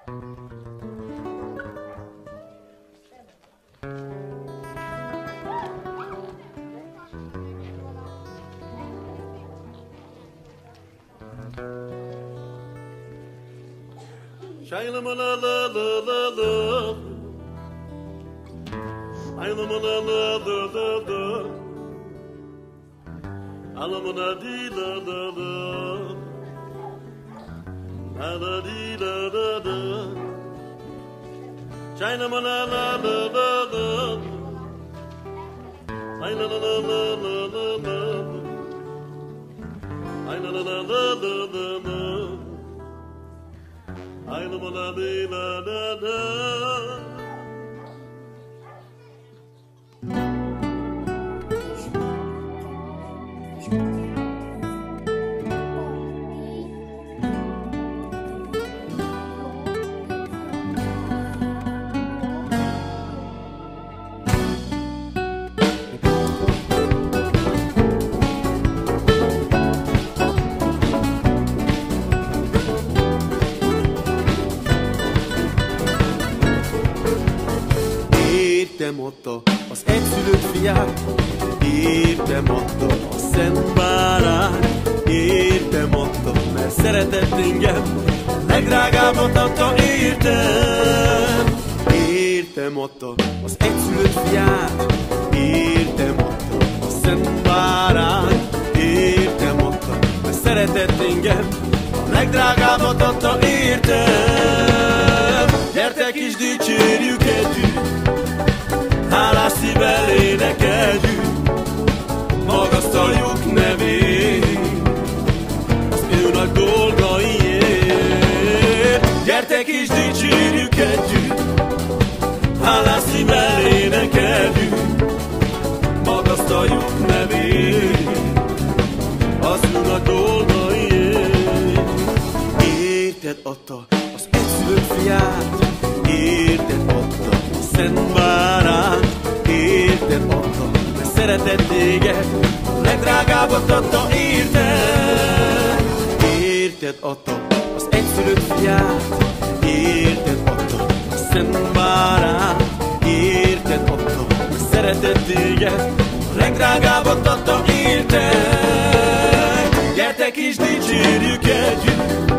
Értem ott az egyszülött fiát, értem ott a szent bárány, értem ott, mert szeretett engem, legdrágábbat adta, értem. Értem ott az egyszülött fiát, értem ott a szent bárány, értem ott, mert szeretett engem, legdrágábbat adta, értem. Gyertek is dicsérjük együtt, hálás szívvel énekeljük, magasztaljuk nevét az ő nagy dolgaiért. Gyertek és dicsérjük együtt, hálás szívvel énekeljük, magasztaljuk nevét az ő nagy dolgaiért. Érted adta az egyszülött fiát, érted adta a szent bárányt, érted adta, mert szeretett téged, a legdrágábbat adta, érted. Érted adta az egyszülött fiát, érted adta a szent bárányt, érted adta, mert szeretett téged, a legdrágábbat adta, érted. Gyertek és dicsérjük együtt,